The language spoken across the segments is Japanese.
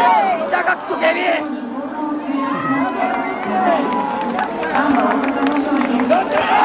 高木とケビン。ガンバ大阪の勝利です。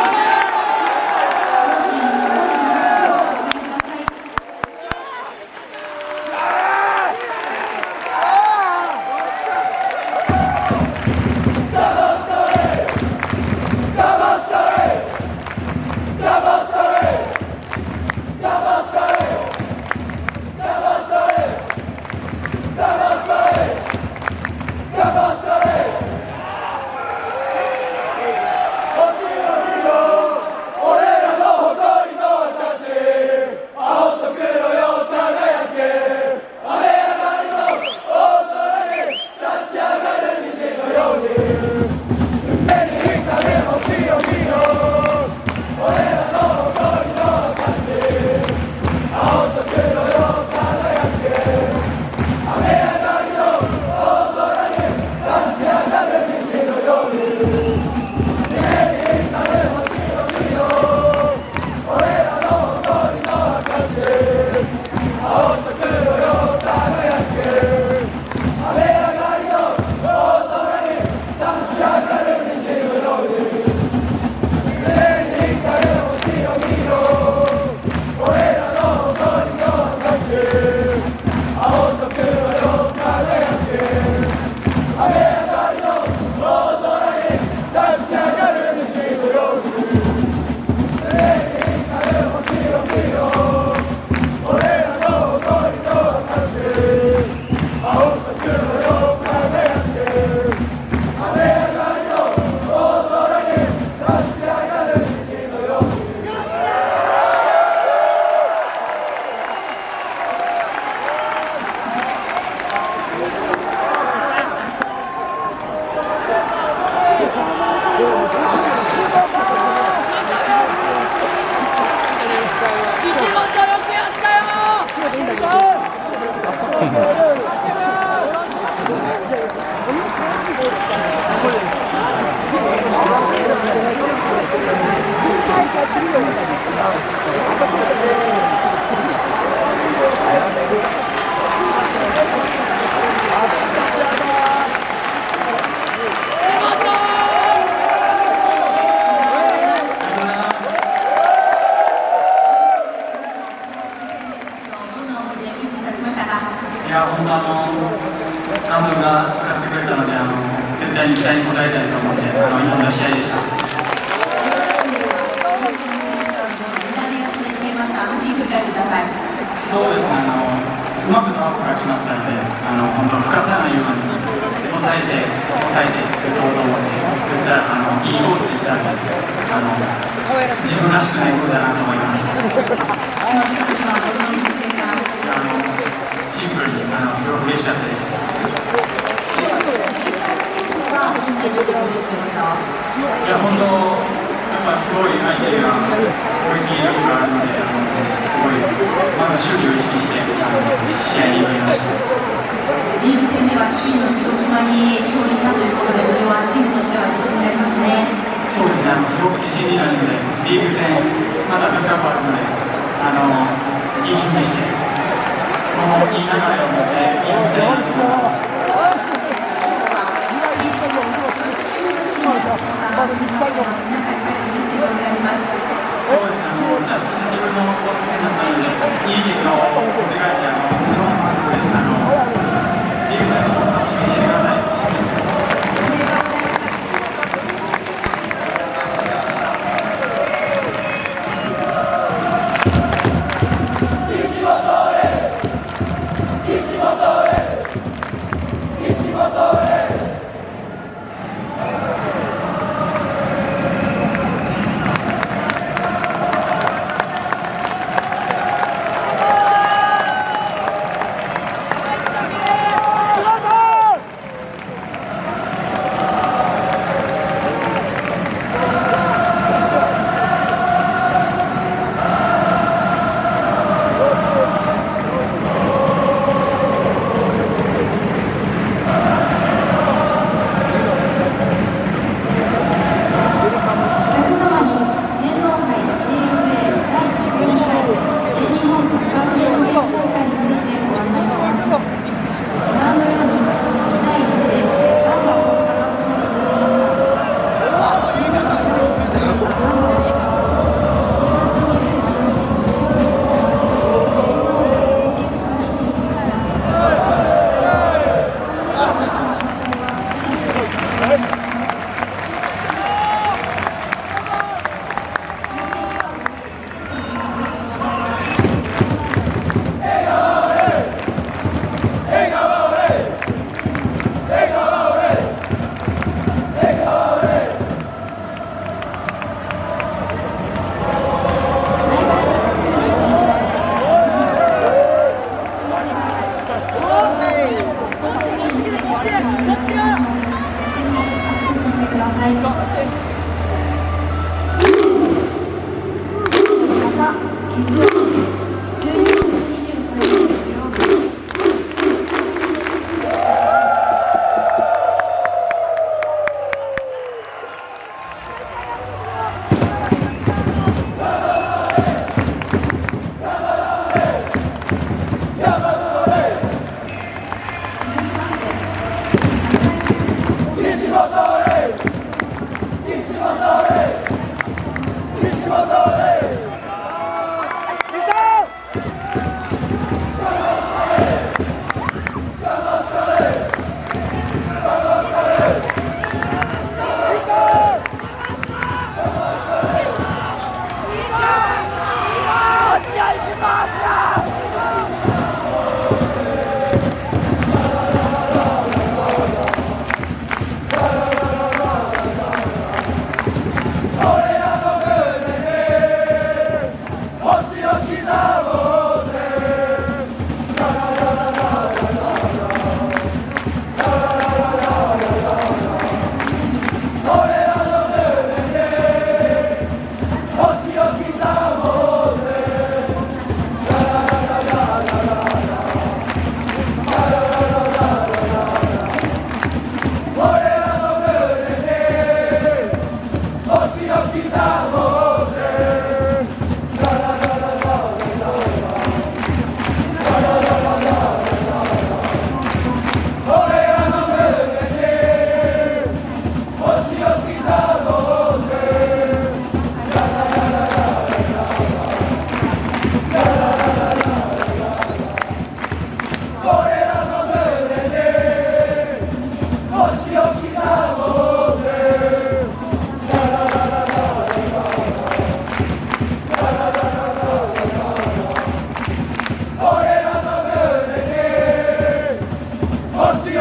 いや、本当監督が使ってくれたので絶対に期待に応えたいと思って挑んだ試合でした。そうですね、うまくトラップが決まったので本当吹かさないように抑えて打とうと思って打ったらいいコースでいったので自分らしくないゴールだなと思います。シンプルにすごく嬉しかったです。いや、本当やっぱすごい相手が攻撃力があるのですごいまずは守備を意識して試合に挑みました。 リーグ戦では首位の広島に勝利したということで、これはチームとしては自信になりますね。 そうですね、すごく自信になるので、リーグ戦まだ2日後あるのでいい準備してこのいい流れを持って挑みたいなと思います。そうですね、久しぶりの公式戦だったのでいい結果を持って帰ってすごく満足です。リーグ戦も楽しみにしてください。 決勝12分23秒4。 星